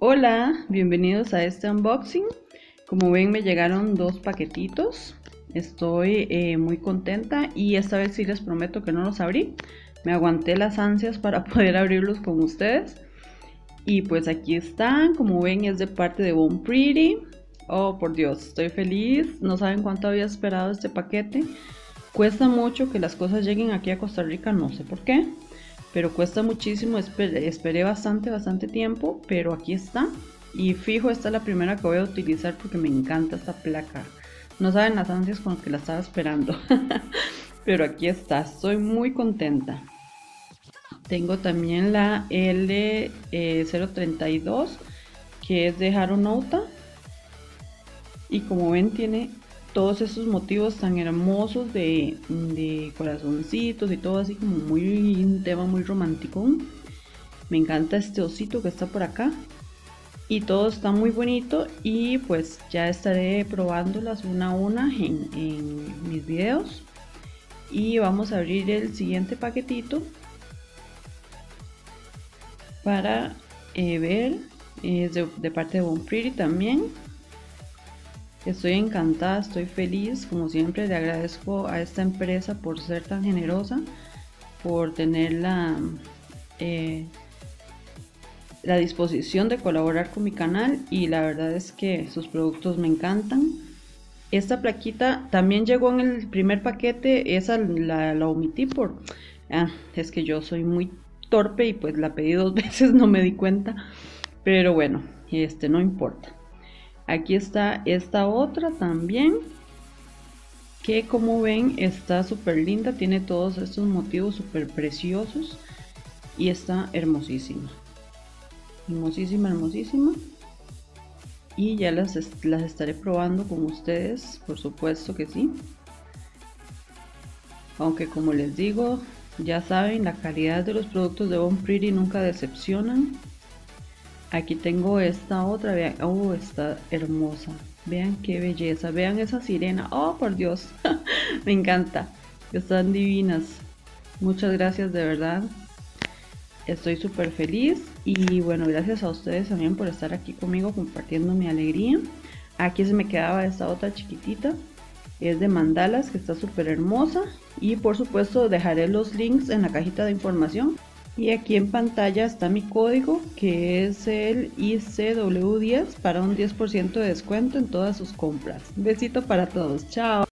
Hola, bienvenidos a este unboxing. Como ven, me llegaron dos paquetitos. Estoy muy contenta y esta vez sí les prometo que no los abrí. Me aguanté las ansias para poder abrirlos con ustedes. Y pues aquí están, como ven es de parte de Bon Pretty. Oh, por Dios, estoy feliz. No saben cuánto había esperado este paquete. Cuesta mucho que las cosas lleguen aquí a Costa Rica, no sé por qué, pero cuesta muchísimo. Esperé bastante tiempo, pero aquí está. Y fijo, esta es la primera que voy a utilizar porque me encanta esta placa. No saben las ansias con que la estaba esperando. Pero aquí está, estoy muy contenta. Tengo también la L032, que es de Haronauta. Y como ven, tiene todos esos motivos tan hermosos de corazoncitos y todo así como muy un tema muy romántico. Me encanta este osito que está por acá y todo está muy bonito, y pues ya estaré probándolas una a una en mis videos. Y vamos a abrir el siguiente paquetito para ver. Es de parte de Bon Pretty también. Estoy encantada, estoy feliz, como siempre le agradezco a esta empresa por ser tan generosa, por tener la disposición de colaborar con mi canal, y la verdad es que sus productos me encantan. Esta plaquita también llegó en el primer paquete, esa la omití es que yo soy muy torpe y pues la pedí dos veces, no me di cuenta, pero bueno, no importa. Aquí está esta otra también, que como ven está súper linda, tiene todos estos motivos súper preciosos y está hermosísima, hermosísima. Y ya las estaré probando con ustedes, por supuesto que sí. Aunque como les digo, ya saben, la calidad de los productos de Bon Pretty nunca decepcionan. Aquí tengo esta otra, vean, oh, está hermosa. Vean qué belleza, vean esa sirena, oh por Dios, me encanta, están divinas. Muchas gracias de verdad, estoy súper feliz. Y bueno, gracias a ustedes también por estar aquí conmigo compartiendo mi alegría. Aquí se me quedaba esta otra chiquitita, es de mandalas, que está súper hermosa, y por supuesto dejaré los links en la cajita de información. Y aquí en pantalla está mi código, que es el ICW10, para un 10% de descuento en todas sus compras. Un besito para todos, chao.